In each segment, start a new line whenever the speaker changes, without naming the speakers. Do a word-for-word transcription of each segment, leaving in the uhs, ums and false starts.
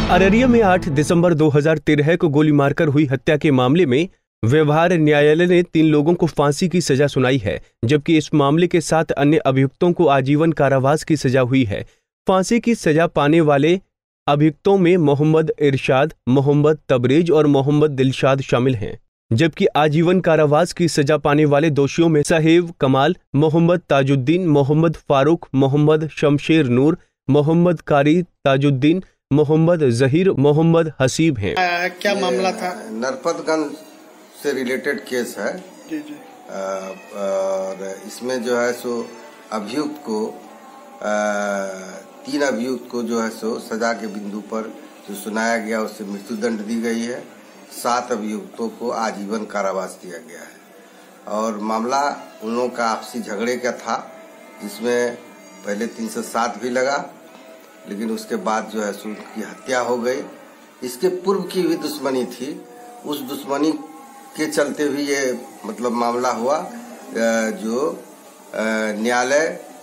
अररिया में आठ दिसंबर दो हज़ार तेरह को गोली मारकर हुई हत्या के मामले में व्यवहार न्यायालय ने तीन लोगों को फांसी की सजा सुनाई है, जबकि इस मामले के सात अन्य अभियुक्तों को आजीवन कारावास की सजा हुई है। फांसी की सजा पाने वाले अभियुक्तों में मोहम्मद इरशाद, मोहम्मद तबरेज और मोहम्मद दिलशाद शामिल हैं, जबकि आजीवन कारावास की सजा पाने वाले दोषियों में साहेब कमाल, मोहम्मद ताजुद्दीन, मोहम्मद फारूक, मोहम्मद शमशेर नूर, मोहम्मद कारी ताजुद्दीन, मोहम्मद जहीर, मोहम्मद हसीब हैं।
क्या मामला था?
नरपतगंज से रिलेटेड केस है
जी जी।
आ, और इसमें जो है सो अभियुक्त को आ, तीन अभियुक्त को जो है सो सजा के बिंदु पर जो सुनाया गया उससे मृत्युदंड दी गई है। सात अभियुक्तों को आजीवन कारावास दिया गया है और मामला उन लोगों का आपसी झगड़े का था, जिसमें पहले तीन सौ सात भी लगा, लेकिन उसके बाद जो है सो उनकी हत्या हो गई। इसके पूर्व की भी दुश्मनी थी, उस दुश्मनी के चलते हुए ये मतलब मामला हुआ। जो न्यायालय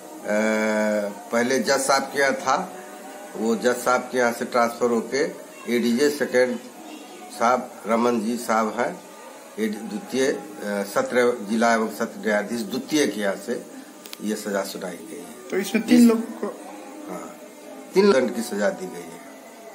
पहले जज साहब के यहाँ था, वो जज साहब के यहाँ से ट्रांसफर होके एडीजे सेकेंड साहब रमन जी साहब हैं, द्वितीय सत्र जिला एवं सत्र न्यायाधीश द्वितीय के यहाँ से ये सजा सुनाई गई है।
तो इसमें तीन लोग को
हाँ तीन दंड की सजा दी गई है।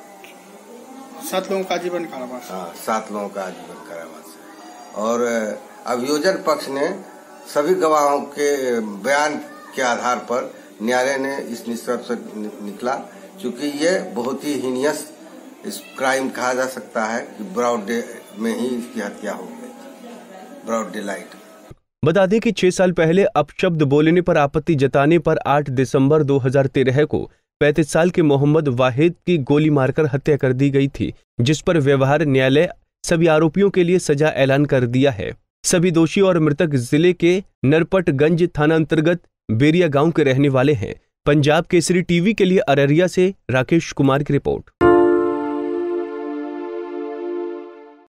सात लोगों का आजीवन कारावास।
हाँ सात लोगों का आजीवन कारावास है। और अभियोजन पक्ष ने सभी गवाहों के बयान के आधार पर न्यायालय ने इस निष्कर्ष से निकला, क्योंकि ये बहुत ही हीनियस इस क्राइम कहा जा सकता है कि ब्रॉड डे में ही इसकी हत्या हो गई, ब्रॉड डे लाइट।
बता दें कि छह साल पहले अपशब्द बोलने पर आपत्ति जताने पर आठ दिसंबर दो हज़ार तेरह को पैंतीस साल के मोहम्मद वाहिद की गोली मारकर हत्या कर दी गई थी, जिस पर व्यवहार न्यायालय सभी आरोपियों के लिए सजा ऐलान कर दिया है। सभी दोषी और मृतक जिले के नरपतगंज थाना अंतर्गत बेरिया गांव के रहने वाले हैं। पंजाब केसरी टीवी के लिए अररिया से राकेश कुमार की रिपोर्ट।